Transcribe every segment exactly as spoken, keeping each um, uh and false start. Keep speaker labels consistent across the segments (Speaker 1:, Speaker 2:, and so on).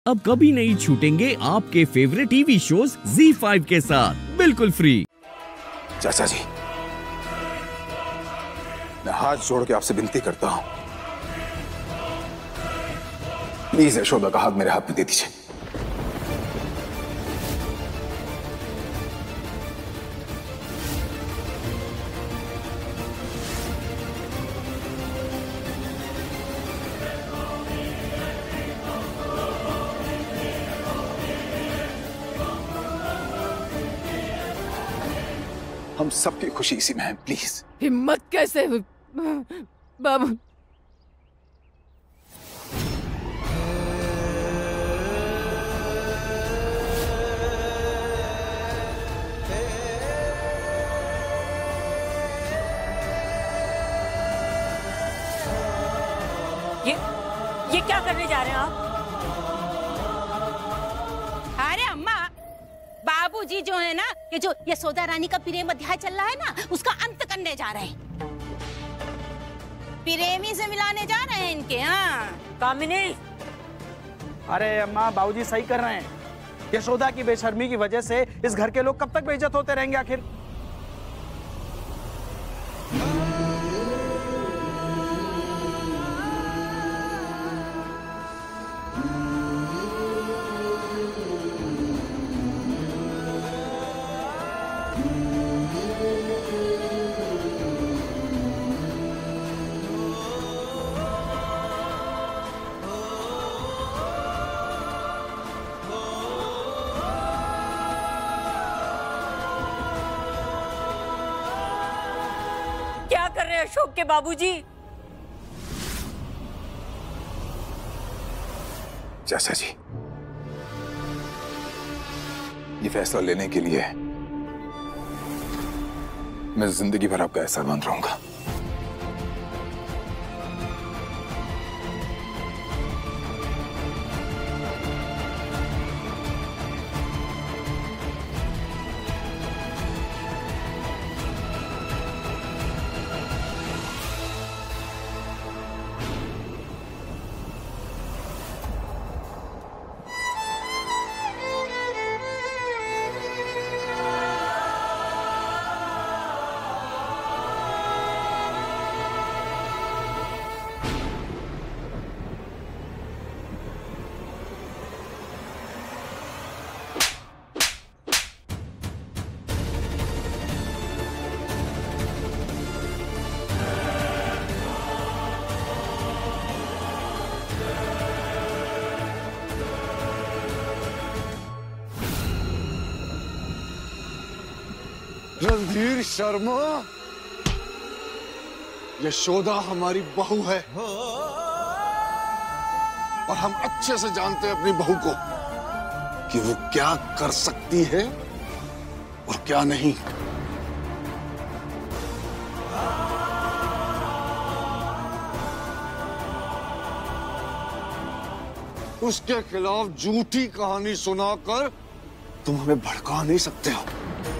Speaker 1: अब कभी नहीं छूटेंगे आपके favourite TV shows Zee five के साथ बिल्कुल फ्री।
Speaker 2: चाचा जी, मैं हाथ जोड़ के आपसे विनती करता हूं, प्लीज यशोदा का हाथ मेरे हाथ में दे दीजिए। हम सबकी खुशी इसी में है, प्लीज।
Speaker 3: हिम्मत कैसे बाबू?
Speaker 4: ये ये क्या करने जा रहे हैं आप?
Speaker 5: अरे अम्मा, बाबूजी जो है ना, ये जो यशोदा रानी का प्रेम अध्याय चल रहा है ना, उसका अंत करने जा रहे हैं। प्रेमी से मिलाने जा रहे हैं इनके। हाँ
Speaker 4: कामिनी।
Speaker 6: अरे अम्मा, बाबूजी सही कर रहे हैं। यशोदा की बेशर्मी की वजह से इस घर के लोग कब तक बेइज्जत होते रहेंगे आखिर?
Speaker 4: क्या कर रहे हैं अशोक के बाबूजी?
Speaker 2: चाचा जी, ये फैसला लेने के लिए मैं जिंदगी भर आपका एहसानमंद रहूंगा।
Speaker 7: रणधीर शर्मा, यशोदा हमारी बहू है और हम अच्छे से जानते हैं अपनी बहू को कि वो क्या कर सकती है और क्या नहीं। उसके खिलाफ झूठी कहानी सुनाकर तुम हमें भड़का नहीं सकते हो।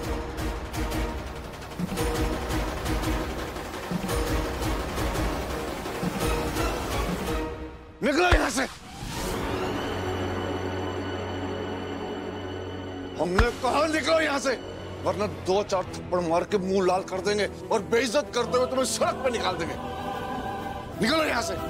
Speaker 7: निकलो यहां से। हमने कहा निकलो यहां से, वरना दो चार थप्पड़ मार के मुंह लाल कर देंगे और बेइज्जत करते हुए तुम्हें सड़क पे निकाल देंगे। निकलो यहां से।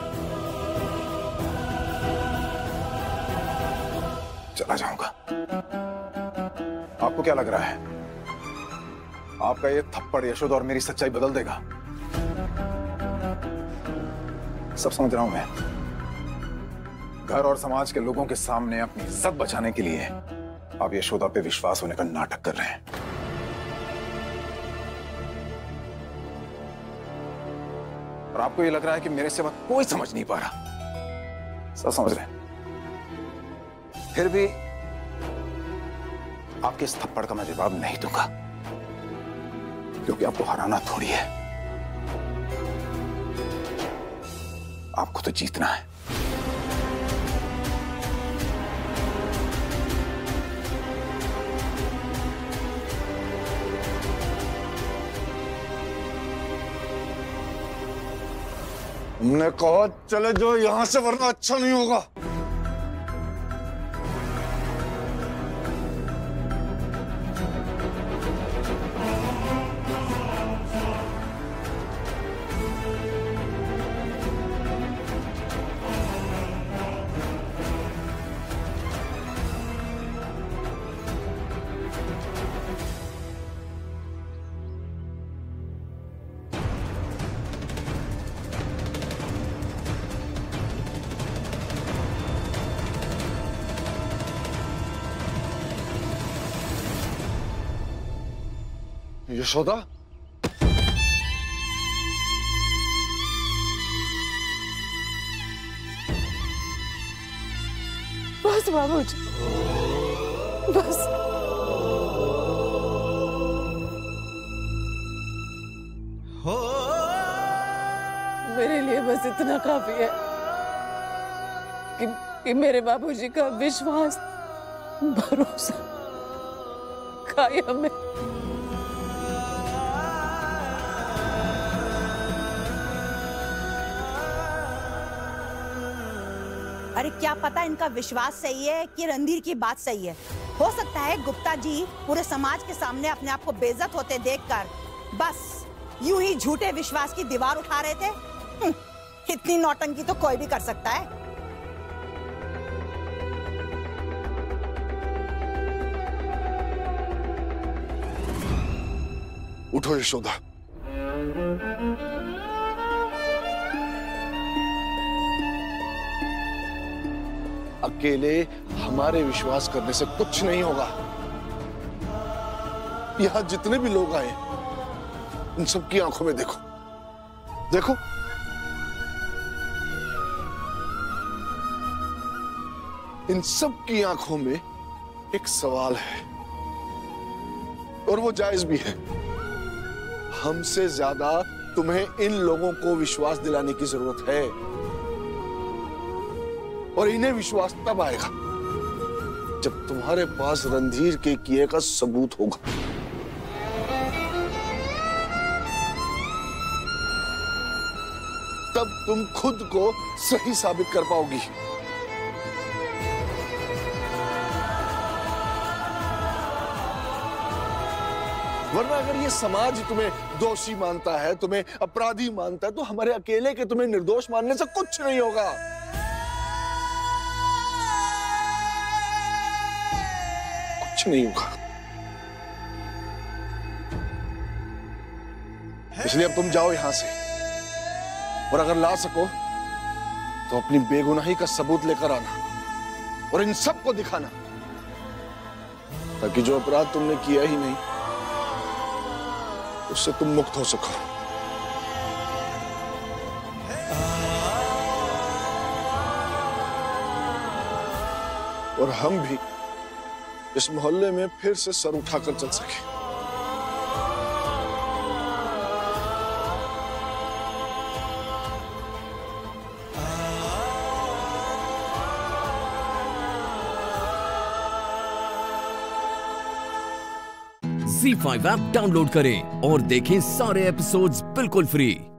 Speaker 2: चला जाऊंगा। आपको क्या लग रहा है, आपका ये थप्पड़ यशोदा और मेरी सच्चाई बदल देगा? सब समझ रहा हूं मैं। घर और समाज के लोगों के सामने अपनी इज्जत बचाने के लिए आप यशोदा पे विश्वास होने का नाटक कर रहे हैं। और आपको ये लग रहा है कि मेरे सिवा कोई समझ नहीं पा रहा। सब समझ रहे हैं। फिर भी आपके इस थप्पड़ का मैं जवाब नहीं दूंगा, क्योंकि आपको हराना थोड़ी है, आपको तो जीतना है।
Speaker 7: हमने कहा चले जाओ यहां से, वरना अच्छा नहीं होगा। यशोदा,
Speaker 3: बस बाबूजी, बस। मेरे लिए बस इतना काफी है कि, कि मेरे बाबूजी का विश्वास, भरोसा कायम है।
Speaker 5: अरे क्या पता इनका विश्वास सही है कि रणधीर की बात सही है। हो सकता है गुप्ता जी पूरे समाज के सामने अपने आप को बेइज्जत होते देखकर बस यूं ही झूठे विश्वास की दीवार उठा रहे थे। इतनी नौटंकी तो कोई भी कर सकता है।
Speaker 7: उठो यशोदा। अकेले हमारे विश्वास करने से कुछ नहीं होगा। यहां जितने भी लोग आए उन सबकी आंखों में देखो, देखो। इन सबकी आंखों में एक सवाल है और वो जायज भी है। हमसे ज्यादा तुम्हें इन लोगों को विश्वास दिलाने की जरूरत है और इन्हें विश्वास तब आएगा जब तुम्हारे पास रणधीर के किए का सबूत होगा। तब तुम खुद को सही साबित कर पाओगी। वरना अगर ये समाज तुम्हें दोषी मानता है, तुम्हें अपराधी मानता है, तो हमारे अकेले के तुम्हें निर्दोष मानने से कुछ नहीं होगा। कुछ नहीं होगा। इसलिए अब तुम जाओ यहां से और अगर ला सको तो अपनी बेगुनाही का सबूत लेकर आना और इन सबको दिखाना, ताकि जो अपराध तुमने किया ही नहीं उससे तुम मुक्त हो सको। और हम भी इस मोहल्ले में फिर से सर उठाकर चल सके।
Speaker 1: ज़ी फाइव ऐप डाउनलोड करें और देखें सारे एपिसोड्स बिल्कुल फ्री।